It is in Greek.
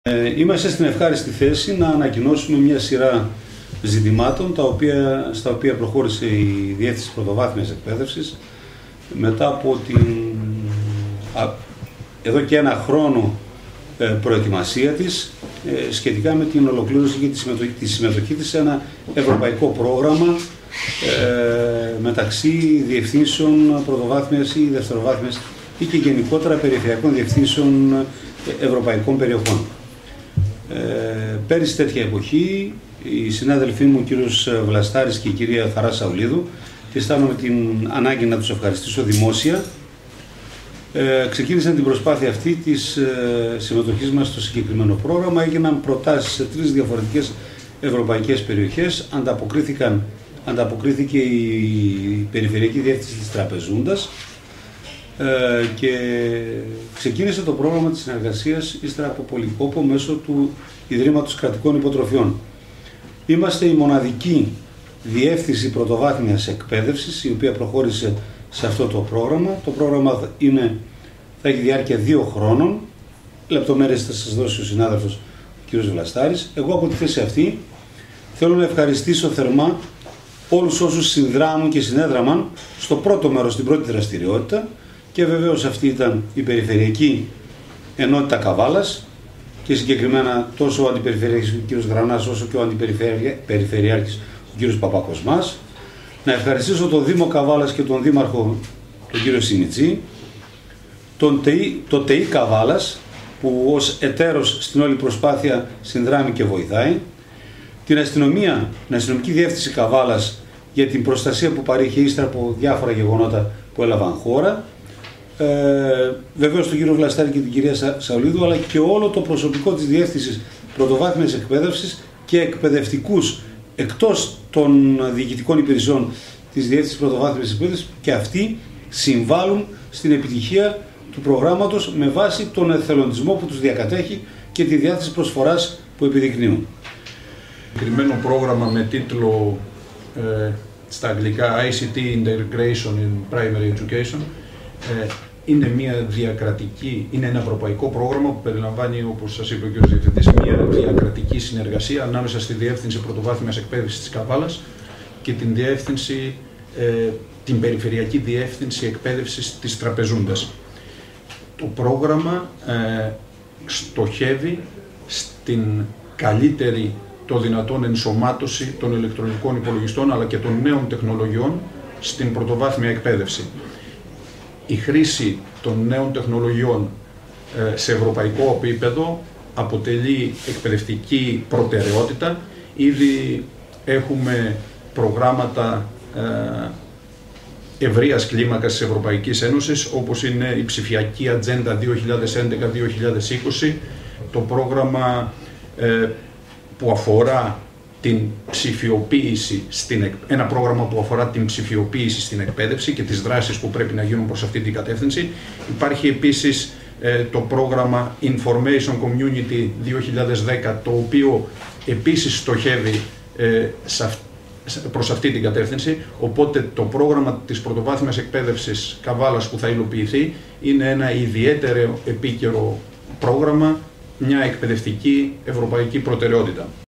Είμαστε στην ευχάριστη θέση να ανακοινώσουμε μια σειρά ζητημάτων στα οποία προχώρησε η Διεύθυνση Πρωτοβάθμιας Εκπαίδευσης μετά από εδώ και ένα χρόνο προετοιμασία της σχετικά με την ολοκλήρωση και τη συμμετοχή της σε ένα ευρωπαϊκό πρόγραμμα μεταξύ διευθύνσεων πρωτοβάθμιας ή δευτεροβάθμιας ή και γενικότερα περιφερειακών διευθύνσεων ευρωπαϊκών περιοχών. Πέρυσι τέτοια εποχή, οι συνάδελφοί μου, ο κύριος Βλαστάρης και η κυρία Χαρά Σαουλίδου, και αισθάνομαι την ανάγκη να τους ευχαριστήσω δημόσια, ξεκίνησαν την προσπάθεια αυτή της συμμετοχής μας στο συγκεκριμένο πρόγραμμα. Έγιναν προτάσεις σε 3 διαφορετικές ευρωπαϊκές περιοχές. Ανταποκρίθηκε η Περιφερειακή Διεύθυνση της Τραπεζούντας και ξεκίνησε το πρόγραμμα της συνεργασίας ύστερα από πολυκόπο μέσω του Ιδρύματος Κρατικών Υποτροφιών. Είμαστε η μοναδική διεύθυνση πρωτοβάθμιας εκπαίδευσης η οποία προχώρησε σε αυτό το πρόγραμμα. Το πρόγραμμα θα έχει διάρκεια 2 χρόνων. Λεπτομέρειες θα σας δώσει ο συνάδελφος ο κ. Βλαστάρης. Εγώ από τη θέση αυτή θέλω να ευχαριστήσω θερμά όλους όσους συνδράμουν και συνέδραμαν στο πρώτο μέρος, στην πρώτη δραστηριότητα, και βεβαίως αυτή ήταν η Περιφερειακή Ενότητα Καβάλας και συγκεκριμένα τόσο ο Αντιπεριφερειάρχης ο κ. Γρανάς όσο και ο Αντιπεριφερειάρχης ο κ. Παπακοσμάς. Να ευχαριστήσω τον Δήμο Καβάλας και τον Δήμαρχο τον κ. Σιμιτσή, το ΤΕΙ Καβάλας που ως εταίρος στην όλη προσπάθεια συνδράμει και βοηθάει, την αστυνομική διεύθυνση Καβάλας για την προστασία που παρήχε ύστερα από διάφορα γεγονότα που έλαβαν χώρα, βεβαίως τον κύριο Βλαστάρη και την κυρία Σαουλίδου, αλλά και όλο το προσωπικό της Διεύθυνσης Πρωτοβάθμιας Εκπαίδευσης και εκπαιδευτικούς εκτός των διοικητικών υπηρεσιών της Διεύθυνσης Πρωτοβάθμιας Εκπαίδευσης, και αυτοί συμβάλλουν στην επιτυχία του προγράμματος με βάση τον εθελοντισμό που τους διακατέχει και τη διάθεση προσφοράς που επιδεικνύουν. Συγκεκριμένο πρόγραμμα με τίτλο στα αγγλικά ICT Integration in Primary Education είναι ένα ευρωπαϊκό πρόγραμμα που περιλαμβάνει, όπως σας είπε ο κ. Διευθυντής, μια διακρατική συνεργασία ανάμεσα στη Διεύθυνση Πρωτοβάθμιας Εκπαίδευσης της Καβάλας και την Περιφερειακή Διεύθυνση Εκπαίδευσης της Τραπεζούντας. Το πρόγραμμα στοχεύει στην καλύτερη το δυνατόν ενσωμάτωση των ηλεκτρονικών υπολογιστών αλλά και των νέων τεχνολογιών στην πρωτοβάθμια εκπαίδευση. Η χρήση των νέων τεχνολογιών σε ευρωπαϊκό επίπεδο αποτελεί εκπαιδευτική προτεραιότητα. Ήδη έχουμε προγράμματα ευρείας κλίμακας της Ευρωπαϊκής Ένωσης, όπως είναι η ψηφιακή ατζέντα 2011-2020, το πρόγραμμα που αφορά την ψηφιοποίηση ένα πρόγραμμα που αφορά την ψηφιοποίηση στην εκπαίδευση και τις δράσεις που πρέπει να γίνουν προς αυτή την κατεύθυνση. Υπάρχει επίσης το πρόγραμμα Information Community 2010, το οποίο επίσης στοχεύει προς αυτή την κατεύθυνση, οπότε το πρόγραμμα της πρωτοβάθμιας εκπαίδευσης Καβάλας που θα υλοποιηθεί είναι ένα ιδιαίτερο επίκαιρο πρόγραμμα, μια εκπαιδευτική ευρωπαϊκή προτεραιότητα.